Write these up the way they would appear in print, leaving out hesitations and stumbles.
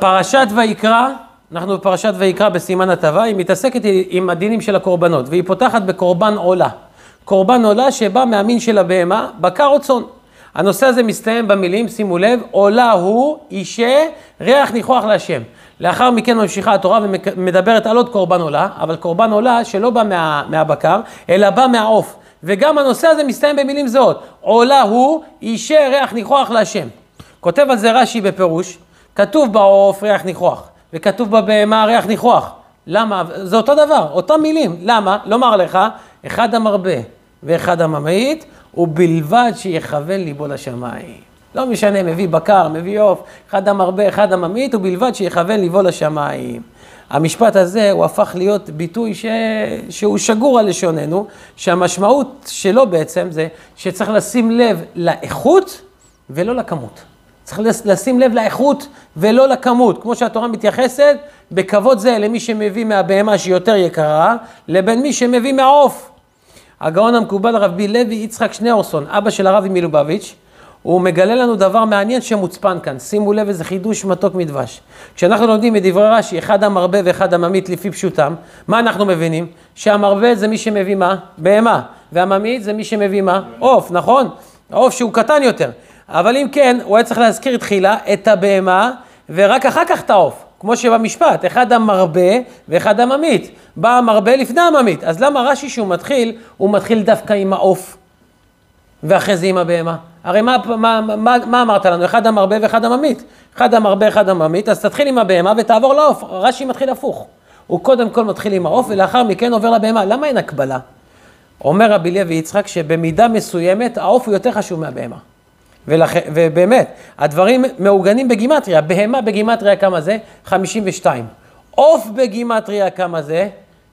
פרשת ויקרא, אנחנו בפרשת ויקרא בסימן הטבה, היא מתעסקת עם הדינים של הקורבנות, והיא פותחת בקורבן עולה. קורבן עולה שבא מהמין של הבהמה, בקר או צאן. הנושא הזה מסתיים במילים, שימו לב, עולה הוא אישה ריח ניחוח להשם. לאחר מכן ממשיכה התורה ומדברת על עוד קורבן עולה, אבל קורבן עולה שלא בא מהבקר, אלא בא מהעוף. וגם הנושא הזה מסתיים במילים זהות. עולה הוא אישה ריח ניחוח להשם. כותב על זה רש"י בפירוש, כתוב בעוף ריח ניחוח, וכתוב בבהמה ריח ניחוח. למה? זה אותו דבר, אותם מילים. למה? לומר לך, אחד המרבה ואחד הממעיט, ובלבד שיכוון ליבו לשמיים. לא משנה, מביא בקר, מביא עוף, אחד המרבה, אחד הממעיט, ובלבד שיכוון ליבו לשמיים. המשפט הזה הוא הפך להיות ביטוי שהוא שגור על לשוננו, שהמשמעות שלו בעצם זה שצריך לשים לב לאיכות ולא לכמות. צריך לשים לב לאיכות ולא לכמות, כמו שהתורה מתייחסת בכבוד זה למי שמביא מהבהמה שהיא יותר יקרה, לבין מי שמביא מהעוף. הגאון המקובל רבי לוי יצחק שניאורסון, אבא של הרבי מלובביץ', הוא מגלה לנו דבר מעניין שמוצפן כאן. שימו לב איזה חידוש מתוק מדבש. כשאנחנו לומדים מדברי רש"י, אחד המרבה ואחד הממעיט לפי פשוטם, מה אנחנו מבינים? שהמרבה זה מי שמביא מה? בהמה. והממעיט זה מי שמביא מה? עוף, נכון? העוף שהוא קטן יותר. אבל אם כן, הוא היה צריך להזכיר תחילה את הבהמה, ורק אחר כך את העוף. כמו שבמשפט, אחד המרבה ואחד הממעיט. בא המרבה לפני הממעיט. אז למה רש"י שהוא מתחיל, הוא מתחיל דווקא עם העוף, ואחרי זה עם הבהמה? הרי מה אמרת לנו? אחד המרבה ואחד הממעיט. אחד המרבה, אחד הממעיט, אז תתחיל עם הבהמה ותעבור לעוף. רש"י מתחיל הפוך. הוא קודם כל מתחיל עם העוף, ולאחר מכן עובר לבהמה. למה אין הקבלה? אומר רבי לוי יצחק שבמידה מסוימת, העוף הוא יותר חשוב מהבהמה. ובאמת, הדברים מעוגנים בגימטריה. בהמה בגימטריה כמה זה? 52. עוף בגימטריה כמה זה?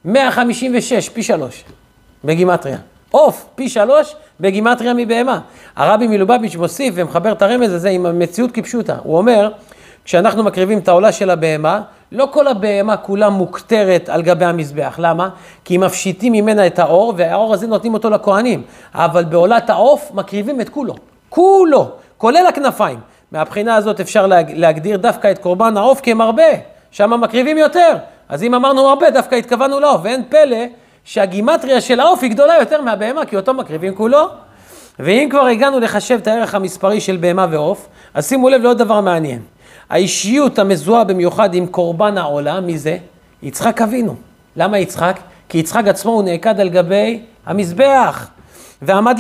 156, פי 3 בגימטריה. עוף פי 3 בגימטריה מבהמה. הרבי מלובביץ' מוסיף ומחבר את הרמז הזה עם המציאות כפשוטה. הוא אומר, כשאנחנו מקריבים את העולה של הבהמה, לא כל הבהמה כולה מוקטרת על גבי המזבח. למה? כי מפשיטים ממנה את האור, והאור הזה נותנים אותו לכהנים. אבל בעולת העוף מקריבים את כולו. כולו, כולל הכנפיים. מהבחינה הזאת אפשר להגדיר דווקא את קורבן העוף כמרבה. שם מקריבים יותר. אז אם אמרנו הרבה, דווקא התכוונו לעוף. ואין פלא שהגימטריה של העוף היא גדולה יותר מהבהמה, כי אותו מקריבים כולו. ואם כבר הגענו לחשב את הערך המספרי של בהמה ועוף, אז שימו לב לעוד דבר מעניין. האישיות המזוהה במיוחד עם קורבן העולה, מי זה? יצחק אבינו. למה יצחק? כי יצחק עצמו הוא נעקד על גבי המזבח, ועמד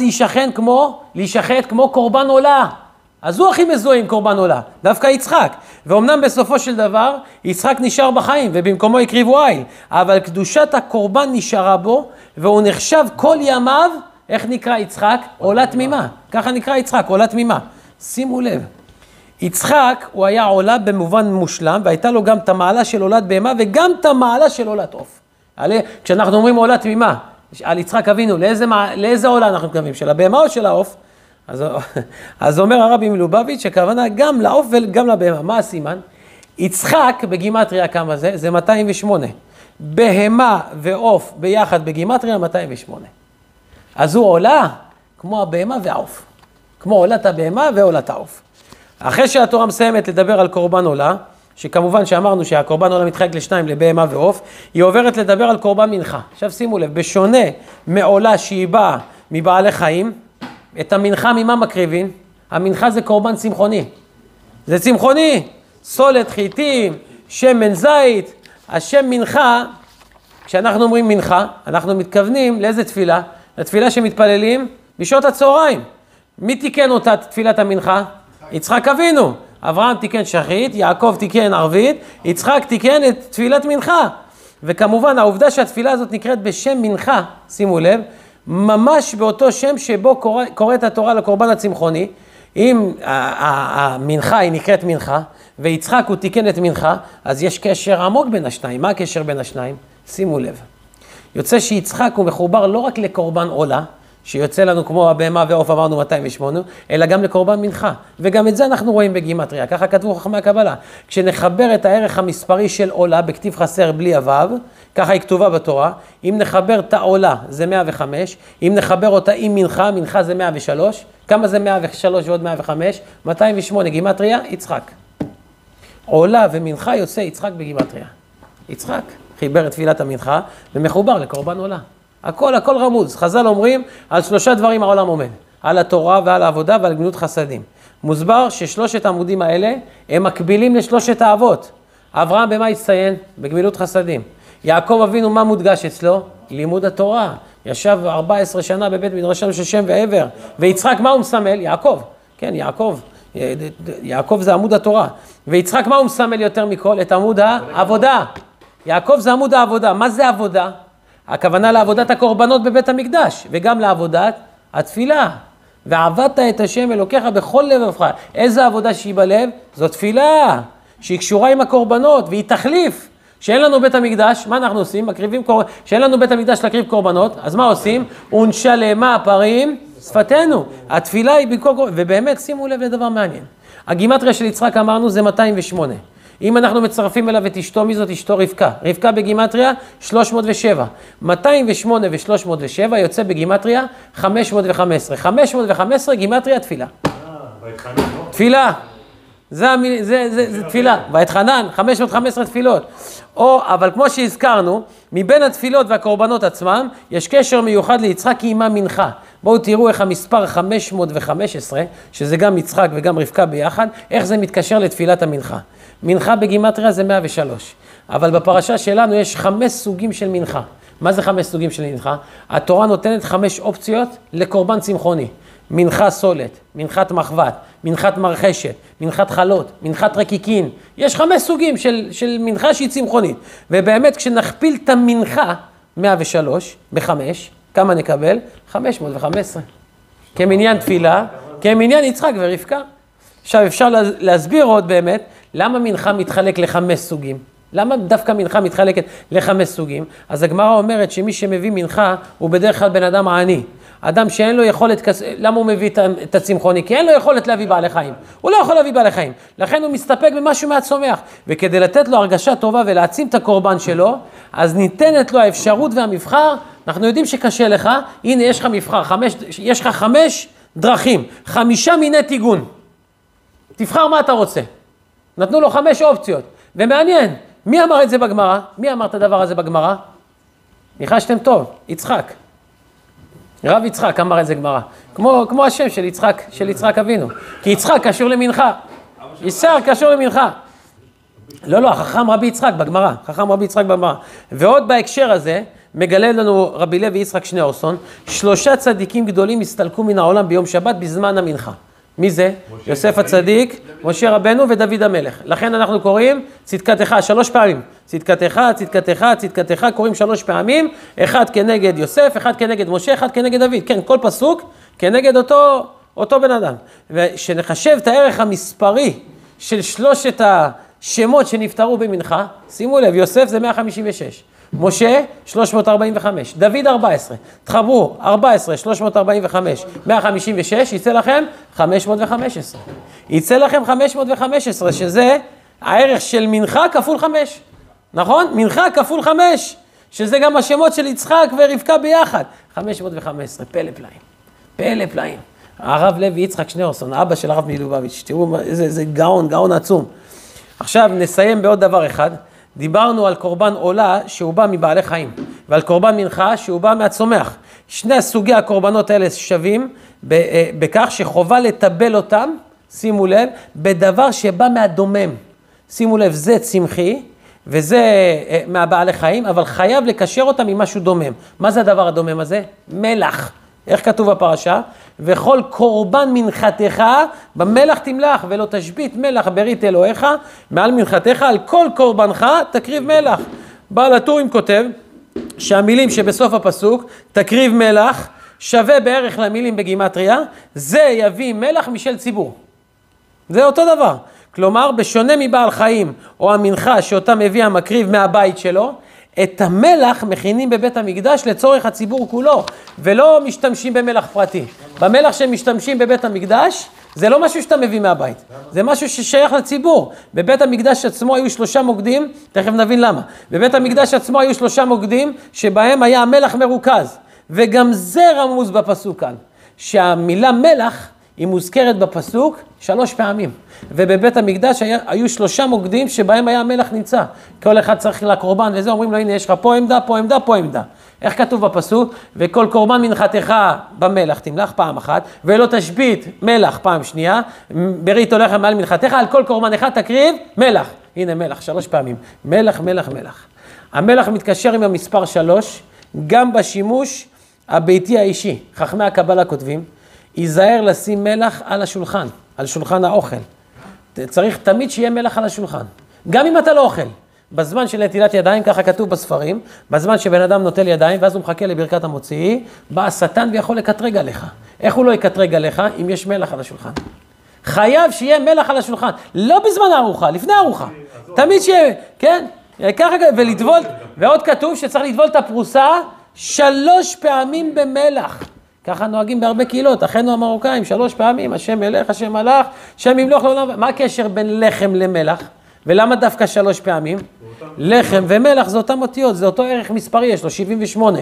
להישחט כמו קורבן עולה. אז הוא הכי מזוהה עם קורבן עולה, דווקא יצחק. ואומנם בסופו של דבר, יצחק נשאר בחיים, ובמקומו הקריבו איל. אבל קדושת הקורבן נשארה בו, והוא נחשב כל ימיו, איך נקרא יצחק? עולה תמימה. ככה נקרא יצחק, עולה תמימה. שימו לב. יצחק הוא היה עולה במובן מושלם, והייתה לו גם את המעלה של עולת בהמה, וגם את המעלה של עולת עוף. כשאנחנו אומרים עולה תמימה, על יצחק אבינו, לאיזה עולה אנחנו מתכוונים? של הבהמה או של העוף? אז אומר הרבי מלובביץ' שכוונה גם לעוף וגם לבהמה. מה הסימן? יצחק בגימטריה כמה זה? זה 208. בהמה ועוף ביחד בגימטריה 208. אז הוא עולה כמו הבהמה והעוף. כמו עולת הבהמה ועולת העוף. אחרי שהתורה מסיימת לדבר על קורבן עולה, שכמובן שאמרנו שהקורבן עולה מתחלק לשניים, לבהמה ועוף, היא עוברת לדבר על קורבן מנחה. עכשיו שימו לב, בשונה מעולה שהיא באה מבעלי חיים, את המנחה ממה מקריבים? המנחה זה קורבן צמחוני. זה צמחוני, סולת, חיטים, שמן זית. השם מנחה, כשאנחנו אומרים מנחה, אנחנו מתכוונים לאיזה תפילה? לתפילה שמתפללים בשעות הצהריים. מי תיקן אותה תפילת המנחה? יצחק אבינו. אברהם תיקן שחית, יעקב תיקן ערבית, יצחק תיקן את תפילת מנחה. וכמובן העובדה שהתפילה הזאת נקראת בשם מנחה, שימו לב, ממש באותו שם שבו קוראת התורה לקורבן הצמחוני, אם המנחה היא נקראת מנחה, ויצחק הוא תיקן את מנחה, אז יש קשר עמוק בין השניים. מה הקשר בין השניים? שימו לב. יוצא שיצחק הוא מחובר לא רק לקורבן עולה, שיוצא לנו כמו הבהמה ועוף אמרנו 208, אלא גם לקורבן מנחה. וגם את זה אנחנו רואים בגימטריה, ככה כתבו חכמי הקבלה. כשנחבר את הערך המספרי של עולה בכתיב חסר בלי הוו, ככה היא כתובה בתורה, אם נחבר את העולה זה 105, אם נחבר אותה עם מנחה, מנחה זה 103, כמה זה 103 ועוד 105? 208, גימטריה, יצחק. עולה ומנחה יוצא יצחק בגימטריה. יצחק חיבר את תפילת המנחה ומחובר לקורבן עולה. הכל רמוז. חז"ל אומרים על 3 דברים העולם עומד. על התורה ועל העבודה ועל גמילות חסדים. מוסבר ששלושת העמודים האלה הם מקבילים לשלושת האבות. אברהם במה הצטיין? בגמילות חסדים. יעקב אבינו מה מודגש אצלו? לימוד התורה. ישב 14 שנה בבית מדרשם של שם ועבר. ויצחק מה הוא מסמל? יעקב. כן, יעקב זה עמוד התורה. ויצחק מה הוא מסמל יותר מכל? את עמוד העבודה. יעקב זה עמוד העבודה. מה זה עבודה? הכוונה לעבודת הקורבנות בבית המקדש, וגם לעבודת התפילה. ועבדת את השם אלוקיך בכל לבבך. איזה עבודה שהיא בלב? זו תפילה, שהיא קשורה עם הקורבנות, והיא תחליף. שאין לנו בית המקדש, מה אנחנו עושים? מקריבים קורבנות. שאין לנו בית המקדש להקריב קורבנות, אז מה עושים? ונשלמה הפרים שפתנו. התפילה היא בכל... ובאמת, שימו לב לדבר מעניין. הגימטריה של יצחק אמרנו זה 208. אם אנחנו מצרפים אליו את אשתו, מי זאת אשתו? רבקה. רבקה בגימטריה 307. 208 ו-307 יוצא בגימטריה 515. 515 גימטריה תפילה. תפילה. זה תפילה. ואתחנן, 515 תפילות. אבל כמו שהזכרנו, מבין התפילות והקורבנות עצמם, יש קשר מיוחד ליצחק כי עמה מנחה. בואו תראו איך המספר 515, שזה גם יצחק וגם רבקה ביחד, איך זה מתקשר לתפילת המנחה. מנחה בגימטריה זה 103, אבל בפרשה שלנו יש 5 סוגים של מנחה. מה זה 5 סוגים של מנחה? התורה נותנת 5 אופציות לקורבן צמחוני. מנחת סולת, מנחת מחבת, מנחת מרחשת, מנחת חלות, מנחת רקיקין. יש 5 סוגים של מנחה שהיא צמחונית. ובאמת כשנכפיל את המנחה 103 ב-5, כמה נקבל? 515. כמניין תפילה, כמניין יצחק ורבקה. עכשיו אפשר להסביר עוד באמת, למה מנחה מתחלק ל5 סוגים? למה דווקא מנחה מתחלקת ל5 סוגים? אז הגמרא אומרת שמי שמביא מנחה הוא בדרך כלל בן אדם עני. אדם שאין לו יכולת, למה הוא מביא את הצמחוני? כי אין לו יכולת להביא בעלי חיים. הוא לא יכול להביא בעלי חיים. לכן הוא מסתפק במשהו מהצומח. וכדי לתת לו הרגשה טובה ולהעצים את הקורבן שלו, אז ניתנת לו האפשרות והמבחר. אנחנו יודעים שקשה לך, הנה יש לך מבחר, יש לך 5 דרכים, 5 מיני טיגון. תבחר מה אתה רוצה. נתנו לו 5 אופציות. ומעניין, מי אמר את זה בגמרא? מי אמר את הדבר הזה בגמרא? ניחשתם טוב, יצחק. רב יצחק אמר את זה גמרא. כמו השם של יצחק אבינו. כי יצחק קשור למנחה. ישר קשור למנחה. לא, החכם רבי יצחק בגמרא. חכם רבי יצחק בגמרא. ועוד בהקשר הזה, מגלה לנו רבי לוי יצחק שניאורסון, 3 צדיקים גדולים הסתלקו מן העולם ביום שבת בזמן המנחה. מי זה? יוסף הצדיק, משה רבנו ודוד המלך. לכן אנחנו קוראים צדקתך 3 פעמים. צדקתך, צדקתך, צדקתך, קוראים 3 פעמים, 1 כנגד יוסף, 1 כנגד משה, 1 כנגד דוד. כן, כל פסוק כנגד אותו בן אדם. ושנחשב את הערך המספרי של 3 השמות שנפטרו במנחה, שימו לב, יוסף זה 156. משה 345, דוד 14, תחברו 14, 345, 156, יצא לכם 515. יצא לכם 515, שזה הערך של מנחה כפול 5. נכון? מנחה כפול 5, שזה גם השמות של יצחק ורבקה ביחד. 515, פלא פלאים. פלא פלאים. הרב לוי יצחק שניאורסון, אבא של הרב מלובביץ', תראו, זה גאון עצום. עכשיו נסיים בעוד דבר אחד. דיברנו על קורבן עולה שהוא בא מבעלי חיים, ועל קורבן מנחה שהוא בא מהצומח. 2 סוגי הקורבנות האלה שווים בכך שחובה לטבל אותם, שימו לב, בדבר שבא מהדומם. שימו לב, זה צמחי וזה מהבעלי חיים, אבל חייב לקשר אותם עם משהו דומם. מה זה הדבר הדומם הזה? מלח. איך כתוב בפרשה? וכל קורבן מנחתך במלח תמלח, ולא תשבית מלח ברית אלוהיך מעל מנחתך, על כל קורבנך תקריב מלח. בעל הטורים כותב שהמילים שבסוף הפסוק, תקריב מלח, שווה בערך למילים בגימטריה, זה יביא מלח משל ציבור. זה אותו דבר. כלומר, בשונה מבעל חיים או המנחה שאותה מביא המקריב מהבית שלו, את המלח מכינים בבית המקדש לצורך הציבור כולו, ולא משתמשים במלח פרטי. במלח שמשתמשים בבית המקדש, זה לא משהו שאתה מביא מהבית. זה משהו ששייך לציבור. בבית המקדש עצמו היו 3 מוקדים, תכף נבין למה. בבית המקדש עצמו היו 3 מוקדים, שבהם היה המלח מרוכז. וגם זה רמוז בפסוק כאן, שהמילה מלח היא מוזכרת בפסוק 3 פעמים. ובבית המקדש היו 3 מוקדים שבהם היה המלח נמצא. כל אחד צריך לקורבן וזה, אומרים לו, הנה יש לך פה עמדה, פה עמדה, פה עמדה. איך כתוב בפסוק? וכל קורבן מנחתך במלח תמלח פעם אחת, ולא תשבית מלח פעם שנייה, ברית הולך מעל מנחתך, על כל קורבן אחד תקריב מלח. הנה מלח, 3 פעמים. מלח, מלח, מלח. המלח מתקשר עם המספר 3, גם בשימוש הביתי האישי. חכמי הקבלה כותבים, ייזהר לשים מלח על השולחן, על שולחן האוכל. צריך תמיד שיהיה מלח על השולחן. גם אם אתה לא אוכל. בזמן של נטילת ידיים, ככה כתוב בספרים, בזמן שבן אדם נוטל ידיים, ואז הוא מחכה לברכת המוציא, בא השטן ויכול לקטרג עליך. איך הוא לא יקטרג עליך אם יש מלח על השולחן? חייב שיהיה מלח על השולחן. לא בזמן הארוחה, לפני הארוחה. תמיד שיהיה, כן? ככה, ולטבול, ועוד כתוב שצריך לטבול את הפרוסה 3 פעמים במלח. ככה נוהגים בהרבה קהילות, אחינו המרוקאים, 3 פעמים, השם מלך, השם מלך, השם ימלוך לעולם. מה הקשר בין לחם למלח? ולמה דווקא 3 פעמים? לחם ומלח זה אותם אותיות, זה אותו ערך מספרי, יש לו 78.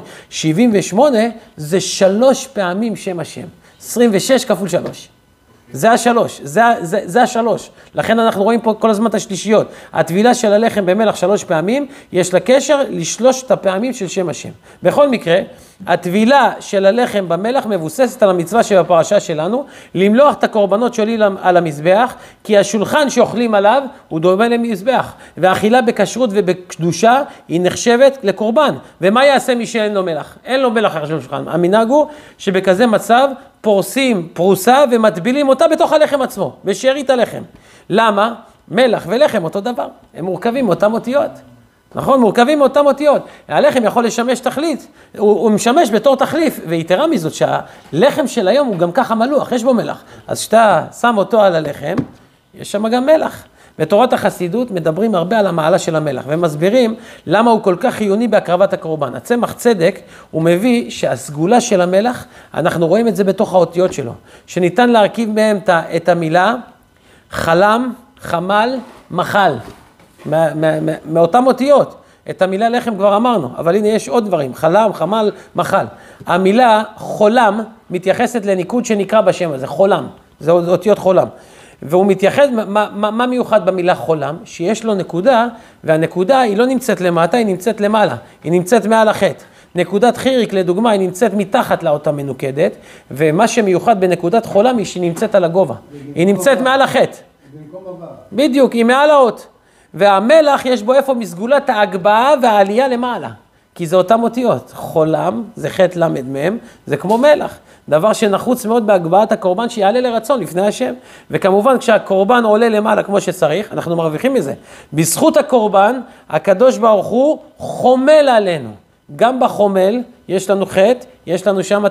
78 זה 3 פעמים שם השם. 26 כפול 3. זה 3, זה 3. לכן אנחנו רואים פה כל הזמן את השלישיות. הטבילה של הלחם במלח 3 פעמים, יש לה קשר ל3 הפעמים של שם השם. בכל מקרה, הטבילה של הלחם במלח מבוססת על המצווה שבפרשה שלנו, למלוח את הקורבנות שעולים על המזבח, כי השולחן שאוכלים עליו הוא דומה למזבח, והאכילה בכשרות ובקדושה היא נחשבת לקורבן. ומה יעשה מי שאין לו מלח? אין לו מלח אחר השולחן. המנהג הוא שבכזה מצב פורסים פרוסה ומטבילים אותה בתוך הלחם עצמו, בשארית הלחם. למה? מלח ולחם אותו דבר, הם מורכבים מאותם אותיות. נכון? מורכבים מאותם אותיות. הלחם יכול לשמש תכלית, הוא משמש בתור תחליף, ויתרה מזאת שהלחם של היום הוא גם ככה מלוח, יש בו מלח. אז שאתה שם אותו על הלחם, יש שם גם מלח. בתורת החסידות מדברים הרבה על המעלה של המלח, ומסבירים למה הוא כל כך חיוני בהקרבת הקורבן. הצמח צדק הוא מביא שהסגולה של המלח, אנחנו רואים את זה בתוך האותיות שלו, שניתן להרכיב מהם את המילה חלם, חמל, מחל. מאותם אותיות. את המילה לחם כבר אמרנו, אבל הנה יש עוד דברים, חלם, חמל, מחל. המילה חולם מתייחסת לניקוד שנקרא בשם הזה, חולם, זה אותיות חולם. והוא מתייחס, מה מיוחד במילה חולם? שיש לו נקודה, והנקודה היא לא נמצאת למטה, היא נמצאת למעלה, היא נמצאת מעל החטא. נקודת חיריק לדוגמה היא נמצאת מתחת לאותה מנוקדת, ומה שמיוחד בנקודת חולם היא שהיא נמצאת על הגובה, היא נמצאת מעל החטא. בדיוק, היא מעל האות. והמלח יש בו איפה מסגולת ההגבהה והעלייה למעלה. כי זה אותם אותיות. חולם, זה חטא למד מהם, זה כמו מלח. דבר שנחוץ מאוד בהגבהת הקורבן שיעלה לרצון לפני השם. וכמובן כשהקורבן עולה למעלה כמו שצריך, אנחנו מרוויחים מזה. בזכות הקורבן, הקדוש ברוך הוא חומל עלינו. גם בחומל יש לנו חטא, יש לנו שם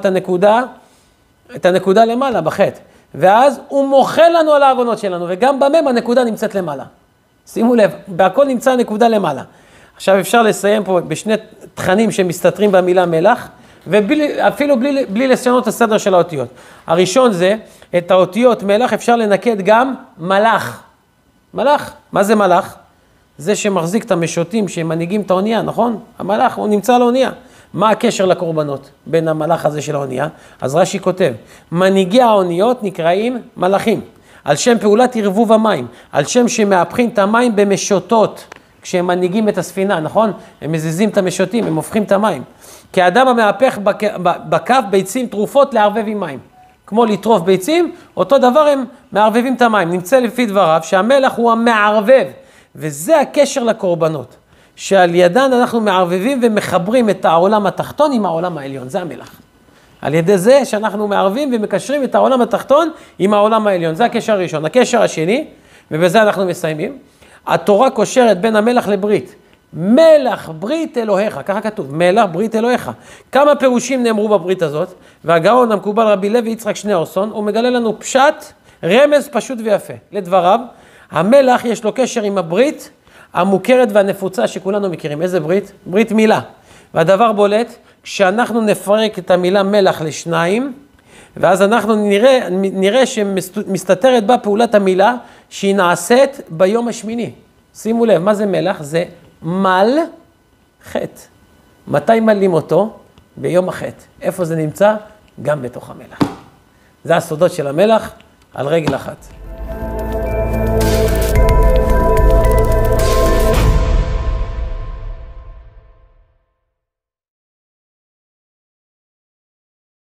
את הנקודה למעלה בחטא. ואז הוא מוחל לנו על העוונות שלנו, וגם במם הנקודה נמצאת למעלה. שימו לב, בהכל נמצא נקודה למעלה. עכשיו אפשר לסיים פה בשני תכנים שמסתתרים במילה מלח, ואפילו בלי לשנות את הסדר של האותיות. הראשון זה, את האותיות מלח אפשר לנקד גם מלאך. מלאך, מה זה מלאך? זה שמחזיק את המשוטים שמנהיגים את האונייה, נכון? המלאך, הוא נמצא על האונייה. מה הקשר לקורבנות בין המלאך הזה של האונייה? אז רש"י כותב, מנהיגי האוניות נקראים מלאכים. על שם פעולת ערבוב המים, על שם שמהפכים את המים במשוטות, כשהם מנהיגים את הספינה, נכון? הם מזיזים את המשוטים, הם הופכים את המים. כי האדם המהפך בכף ביצים תרופות לערבב עם מים. כמו לטרוף ביצים, אותו דבר הם מערבבים את המים. נמצא לפי דבריו שהמלח הוא המערבב, וזה הקשר לקורבנות. שעל ידן אנחנו מערבבים ומחברים את העולם התחתון עם העולם העליון, זה המלח. על ידי זה שאנחנו מערבים ומקשרים את העולם התחתון עם העולם העליון. זה הקשר הראשון. הקשר השני, ובזה אנחנו מסיימים, התורה קושרת בין המלח לברית. מלח ברית אלוהיך, ככה כתוב, מלח ברית אלוהיך. כמה פירושים נאמרו בברית הזאת, והגאון המקובל רבי לוי יצחק שניאורסון, הוא מגלה לנו פשט, רמז פשוט ויפה. לדבריו, המלח יש לו קשר עם הברית המוכרת והנפוצה שכולנו מכירים. איזה ברית? ברית מילה. והדבר בולט, כשאנחנו נפרק את המילה מלח לשניים, ואז אנחנו נראה שמסתתרת בה פעולת המילה שהיא נעשית ביום השמיני. שימו לב, מה זה מלח? זה מל חטא. מתי מלים אותו? ביום החטא. איפה זה נמצא? גם בתוך המלח. זה הסודות של המלח על רגל אחת.